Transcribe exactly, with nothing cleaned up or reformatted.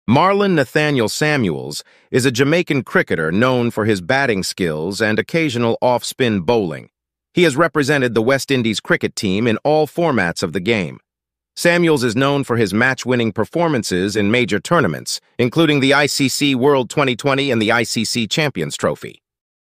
Marlon Nathaniel Samuels is a Jamaican cricketer known for his batting skills and occasional off-spin bowling. He has represented the West Indies cricket team in all formats of the game. Samuels is known for his match-winning performances in major tournaments, including the I C C World twenty twenty and the I C C Champions Trophy.